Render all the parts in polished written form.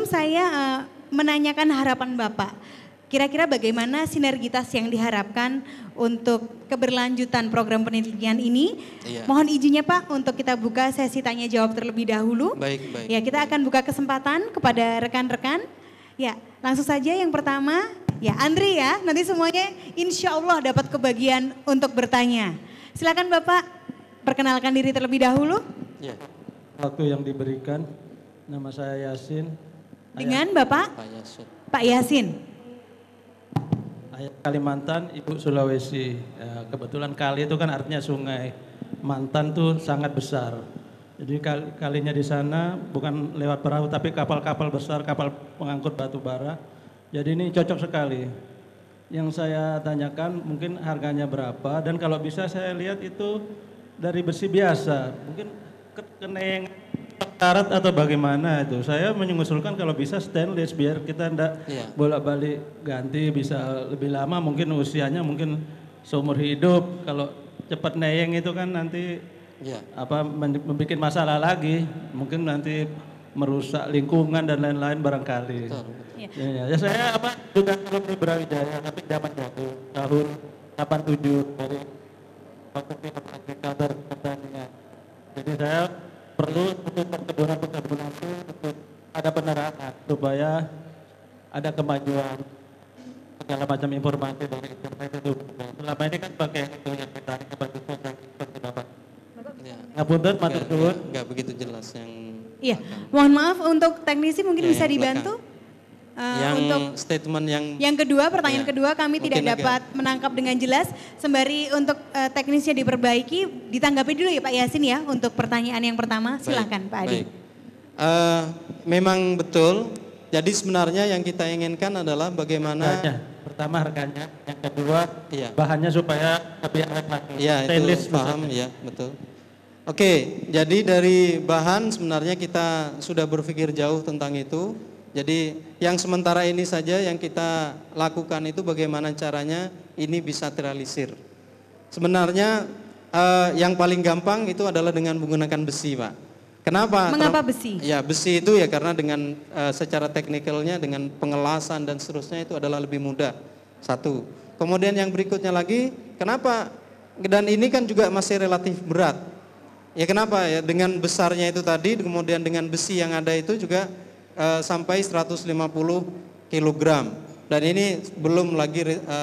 saya menanyakan harapan Bapak, kira-kira bagaimana sinergitas yang diharapkan untuk keberlanjutan program penelitian ini? Iya. Mohon izinnya Pak untuk kita buka sesi tanya jawab terlebih dahulu. Baik, baik. Ya, kita akan buka kesempatan kepada rekan-rekan. Ya, langsung saja yang pertama, ya Andri ya, nanti semuanya insya Allah dapat kebagian untuk bertanya. Silakan Bapak perkenalkan diri terlebih dahulu. Ya. Waktu yang diberikan, nama saya Yasin. Dengan Bapak Pak Yasin. Pak Yasin. Ayah Kalimantan, Ibu Sulawesi. Ya, kebetulan kali itu kan artinya sungai. Mantan tuh sangat besar. Jadi kalinya di sana bukan lewat perahu tapi kapal-kapal besar, kapal pengangkut batu bara. Jadi ini cocok sekali. Yang saya tanyakan mungkin harganya berapa dan kalau bisa saya lihat itu dari besi biasa. Mungkin keneng karat atau bagaimana itu. Saya mengusulkan kalau bisa stainless biar kita ndak bolak-balik ganti bisa lebih lama, mungkin usianya mungkin seumur hidup. Kalau cepat neyeng itu kan nanti membuat masalah lagi, mungkin nanti merusak lingkungan dan lain-lain barangkali. Ya, saya juga kalau di Brawijaya tapi zaman dahulu tahun 87 dari waktu film agrikultur pertanian. Jadi saya perlu untuk perkebunan itu untuk ada penerangan supaya ada kemajuan segala macam informasi dari internet itu. Selama ini kan pakai itu yang kita seperti Bapak. Ngapunten matur suwun. Enggak begitu jelas yang. Iya, mohon maaf untuk teknisi mungkin bisa dibantu. Yang statement yang kedua, pertanyaan kedua kami tidak dapat menangkap dengan jelas. Sembari untuk teknisnya diperbaiki, ditanggapi dulu ya Pak Yasin ya untuk pertanyaan yang pertama. Silakan Pak Adi. Memang betul. Jadi sebenarnya yang kita inginkan adalah bagaimana. Pertama harganya, yang kedua bahannya supaya lebih awet lagi. Iya itu paham ya betul. Oke, jadi dari bahan sebenarnya kita sudah berpikir jauh tentang itu. Jadi yang sementara ini saja yang kita lakukan itu bagaimana caranya ini bisa terrealisir. Sebenarnya yang paling gampang itu adalah dengan menggunakan besi, Pak. Kenapa? Mengapa besi? Ya besi itu ya karena dengan secara teknikalnya dengan pengelasan dan seterusnya itu adalah lebih mudah. Satu. Kemudian yang berikutnya lagi, kenapa? Dan ini kan juga masih relatif berat. Ya kenapa? Ya dengan besarnya itu tadi, kemudian dengan besi yang ada itu juga sampai 150 kg. Dan ini belum lagi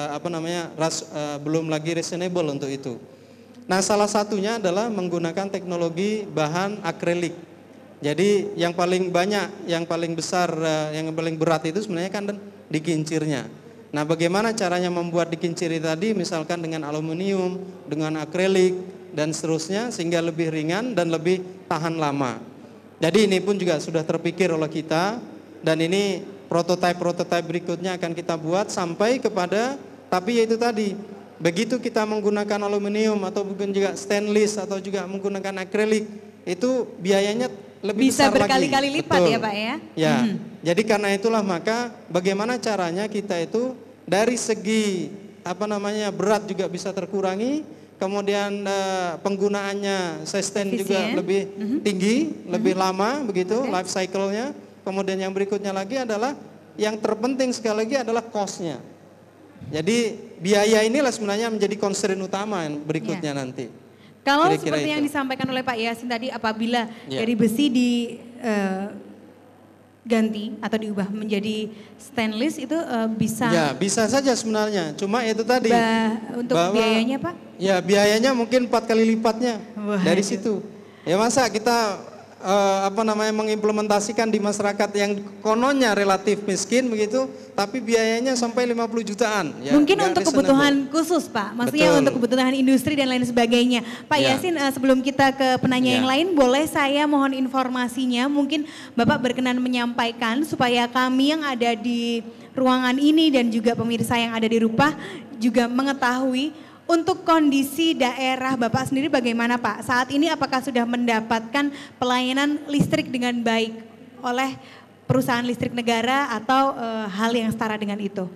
belum lagi reasonable untuk itu. Nah, salah satunya adalah menggunakan teknologi bahan akrilik. Jadi yang paling banyak, yang paling besar, yang paling berat itu sebenarnya kan di kincirnya. Nah, bagaimana caranya membuat di kincir tadi misalkan dengan aluminium, dengan akrilik dan seterusnya sehingga lebih ringan dan lebih tahan lama. Jadi ini pun juga sudah terpikir oleh kita dan ini prototipe berikutnya akan kita buat sampai kepada, tapi yaitu tadi, begitu kita menggunakan aluminium atau mungkin juga stainless atau juga menggunakan akrilik, itu biayanya lebih bisa besar lagi. Bisa berkali-kali lipat ya Pak ya? Ya, jadi karena itulah maka bagaimana caranya kita itu dari segi berat juga bisa terkurangi. Kemudian penggunaannya sustain juga lebih tinggi, lebih lama begitu life cycle-nya. Kemudian yang berikutnya lagi adalah yang terpenting sekali lagi adalah cost-nya. Jadi biaya inilah sebenarnya menjadi concern utama yang berikutnya nanti. Kalau seperti yang disampaikan oleh Pak Yasin tadi, apabila dari besi ganti atau diubah menjadi stainless itu bisa? Ya bisa saja sebenarnya, cuma itu tadi. Untuk biayanya Pak? Ya biayanya mungkin 4 kali lipatnya dari situ. Ya masa kita mengimplementasikan di masyarakat yang kononnya relatif miskin begitu, tapi biayanya sampai 50 jutaan. Ya, mungkin untuk kebutuhan khusus Pak, maksudnya untuk kebutuhan industri dan lain sebagainya. Pak Yasin, sebelum kita ke penanya yang lain, boleh saya mohon informasinya, mungkin Bapak berkenan menyampaikan supaya kami yang ada di ruangan ini dan juga pemirsa yang ada di rumah juga mengetahui. Untuk kondisi daerah Bapak sendiri bagaimana Pak? Saat ini apakah sudah mendapatkan pelayanan listrik dengan baik oleh perusahaan listrik negara atau hal yang setara dengan itu?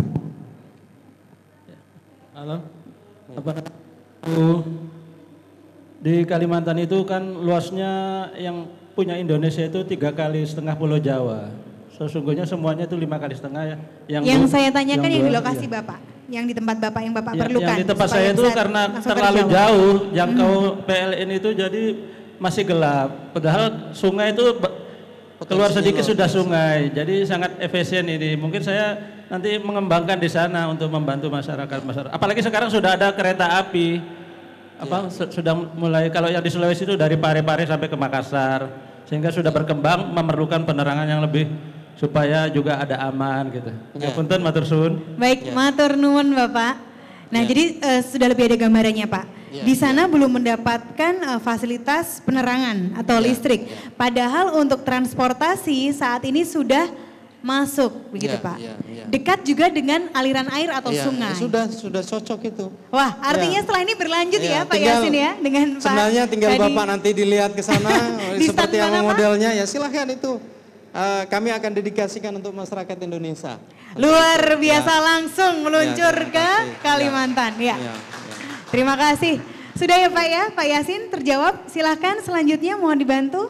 Halo, Di Kalimantan itu kan luasnya yang punya Indonesia itu 3,5 kali Pulau Jawa. Sesungguhnya semuanya itu 5,5 kali ya. Yang saya tanyakan yang di dua, lokasi iya. Bapak, yang di tempat Bapak yang Bapak Ya, perlukan. yang di tempat supaya saya itu bisa karena langsung terlalu terjawab. jauh jangkau PLN itu jadi masih gelap. Padahal sungai itu keluar sedikit sudah sungai. Jadi sangat efisien ini. Mungkin saya nanti mengembangkan di sana untuk membantu masyarakat. Apalagi sekarang sudah ada kereta api. Sudah mulai kalau yang di Sulawesi itu dari Pare-Pare sampai ke Makassar. Sehingga sudah berkembang memerlukan penerangan yang lebih supaya juga ada aman gitu. Ya, punten matur suwun. Baik, matur nuwun Bapak. Nah, jadi sudah lebih ada gambarannya Pak. Di sana belum mendapatkan fasilitas penerangan atau listrik. Padahal untuk transportasi saat ini sudah masuk, begitu Pak. Dekat juga dengan aliran air atau sungai. Sudah cocok itu. Wah, artinya setelah ini berlanjut ya Pak Yasin ya dengan Pak. Sebenarnya tinggal Bapak nanti dilihat ke sana seperti apa modelnya ya silahkan itu. Kami akan dedikasikan untuk masyarakat Indonesia. Luar biasa langsung meluncur ke Kalimantan. Ya. Terima kasih. Sudah ya Pak ya, Pak Yasin terjawab. Silahkan selanjutnya mohon dibantu.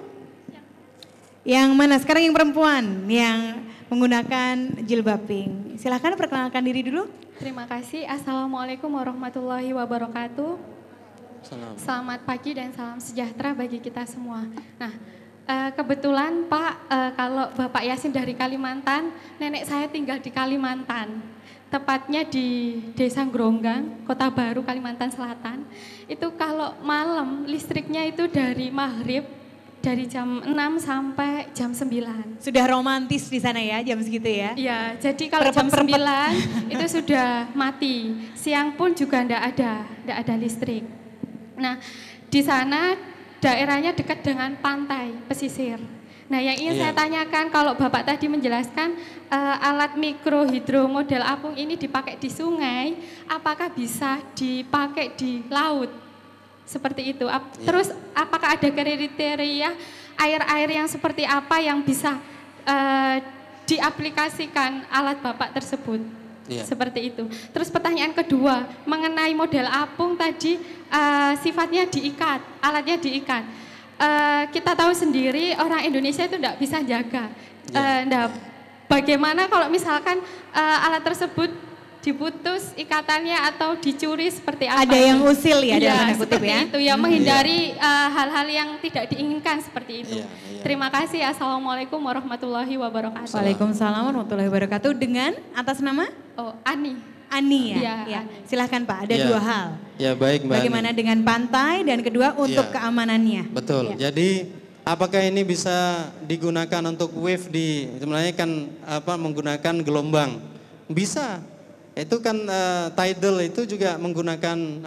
Yang mana sekarang yang perempuan yang menggunakan jilbab pink. Silahkan perkenalkan diri dulu. Terima kasih. Assalamualaikum warahmatullahi wabarakatuh. Selamat pagi dan salam sejahtera bagi kita semua. Nah, kebetulan Pak, kalau Bapak Yasin dari Kalimantan, nenek saya tinggal di Kalimantan. Tepatnya di Desa Gronggang, Kota Baru, Kalimantan Selatan. Itu kalau malam listriknya itu dari maghrib, dari jam 6 sampai jam 9. Sudah romantis di sana ya jam segitu ya? Iya, jadi kalau jam 9 itu sudah mati. Siang pun juga enggak ada listrik. Nah, di sana daerahnya dekat dengan pantai pesisir. Nah, yang ingin saya tanyakan, kalau Bapak tadi menjelaskan alat mikro hidro model apung ini dipakai di sungai, apakah bisa dipakai di laut? Seperti itu. Terus apakah ada kriteria air-air yang seperti apa yang bisa diaplikasikan alat Bapak tersebut? Seperti itu. Terus pertanyaan kedua, mengenai model apung tadi sifatnya diikat, alatnya diikat. Kita tahu sendiri orang Indonesia itu tidak bisa jaga. Nah, bagaimana kalau misalkan alat tersebut diputus ikatannya atau dicuri seperti apa? Ada yang usil ya dalam tanda kutip seperti ya? itu ya, menghindari hal-hal yang tidak diinginkan seperti itu. Terima kasih. Assalamualaikum warahmatullahi wabarakatuh. Waalaikumsalam warahmatullahi wabarakatuh. Dengan atas nama? Oh, Ani. Ani ya. Silahkan Pak, ada dua hal. Ya baik Mbak. Bagaimana dengan pantai dan kedua untuk keamanannya. Betul. Jadi apakah ini bisa digunakan untuk wave sebenarnya kan menggunakan gelombang? Bisa. Itu kan tidal itu juga menggunakan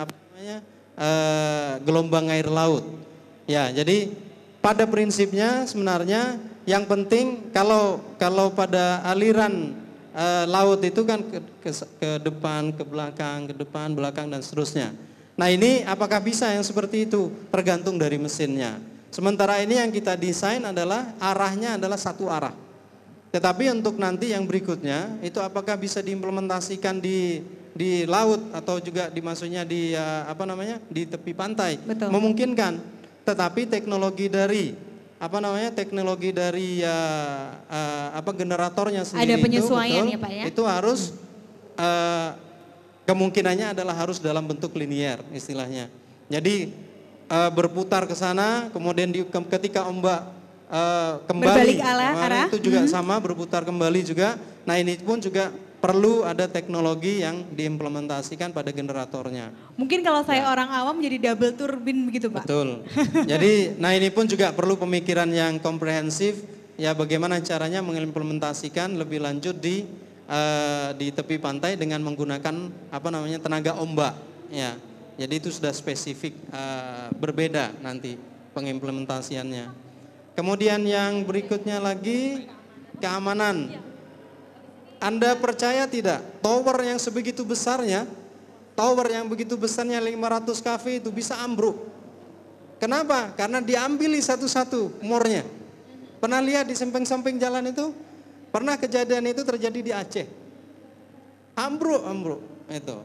gelombang air laut. Ya, jadi pada prinsipnya sebenarnya yang penting kalau pada aliran laut itu kan ke depan, ke belakang, dan seterusnya. Nah, ini apakah bisa yang seperti itu? Tergantung dari mesinnya. Sementara ini yang kita desain adalah arahnya adalah satu arah. Tetapi untuk nanti yang berikutnya itu apakah bisa diimplementasikan di laut atau juga maksudnya di di tepi pantai? Betul. Memungkinkan. Tetapi teknologi dari generatornya sendiri ada penyesuaian itu, ya Pak ya? Itu harus kemungkinannya adalah harus dalam bentuk linier istilahnya. Jadi berputar ke sana, kemudian ketika ombak kembali berbalik arah itu juga sama berputar kembali juga. Nah, ini pun juga perlu ada teknologi yang diimplementasikan pada generatornya. Mungkin kalau saya orang awam jadi double turbin begitu Pak. Betul. Jadi ini pun juga perlu pemikiran yang komprehensif ya, bagaimana caranya mengimplementasikan lebih lanjut di tepi pantai dengan menggunakan tenaga ombak ya. Jadi itu sudah spesifik berbeda nanti pengimplementasiannya. Kemudian yang berikutnya lagi keamanan. Anda percaya tidak? Tower yang begitu besarnya 500 kV itu bisa ambruk. Kenapa? Karena diambili satu-satu murnya. Pernah lihat di samping-samping jalan itu? Pernah kejadian itu terjadi di Aceh. Ambruk itu.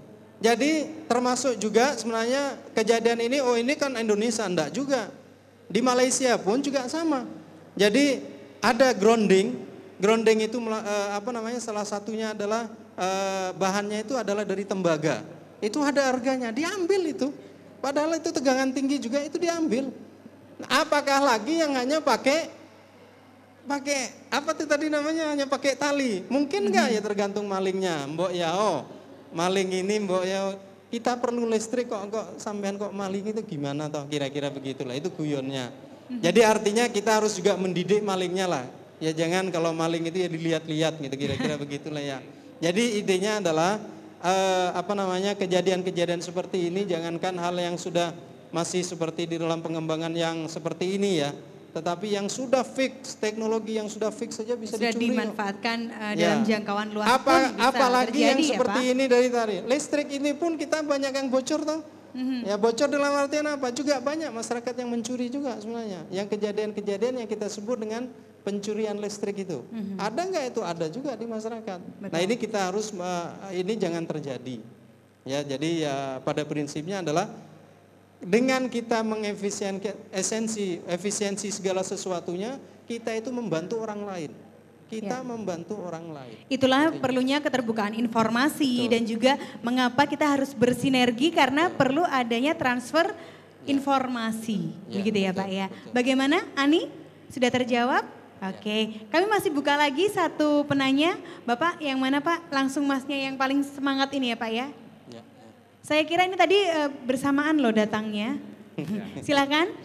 Jadi termasuk juga sebenarnya kejadian ini, oh ini kan Indonesia, enggak juga. Di Malaysia pun juga sama. Jadi ada grounding itu salah satunya adalah bahannya itu adalah dari tembaga. Itu ada harganya, diambil itu. Padahal itu tegangan tinggi juga itu diambil. Nah, apakah lagi yang hanya pakai apa tuh tadi namanya, hanya pakai tali? Mungkin enggak ya, tergantung malingnya. Mbok ya maling ini mbok ya, kita perlu listrik kok sampean kok maling itu gimana toh, kira-kira begitulah, itu guyonnya. Jadi artinya kita harus juga mendidik malingnya lah. Ya jangan kalau maling itu ya dilihat-lihat gitu, kira-kira begitulah ya. Jadi idenya adalah kejadian-kejadian seperti ini, jangankan hal yang sudah masih seperti di dalam pengembangan yang seperti ini ya, tetapi yang sudah fix, teknologi yang sudah fix saja bisa sudah dicuri. Dimanfaatkan dalam jangkauan luas pun bisa apalagi terjadi, yang seperti ya, Pak? ini dari tadi. Listrik ini pun kita banyak yang bocor toh. Ya bocor dalam artian apa? Juga banyak masyarakat yang mencuri juga sebenarnya. Yang kejadian-kejadian yang kita sebut dengan pencurian listrik itu. Ada nggak itu? Ada juga di masyarakat. Betul. Nah ini kita harus, ini jangan terjadi. Ya jadi ya pada prinsipnya adalah dengan kita efisiensi segala sesuatunya, kita itu membantu orang lain. Kita membantu orang lain. Itulah perlunya keterbukaan informasi. Betul. Dan juga mengapa kita harus bersinergi karena perlu adanya transfer informasi. Begitu ya Pak ya. Betul. Bagaimana Ani? Sudah terjawab? Oke. Kami masih buka lagi satu penanya. Bapak yang mana Pak? Langsung Masnya yang paling semangat ini ya Pak ya. Saya kira ini tadi bersamaan loh datangnya. Silakan.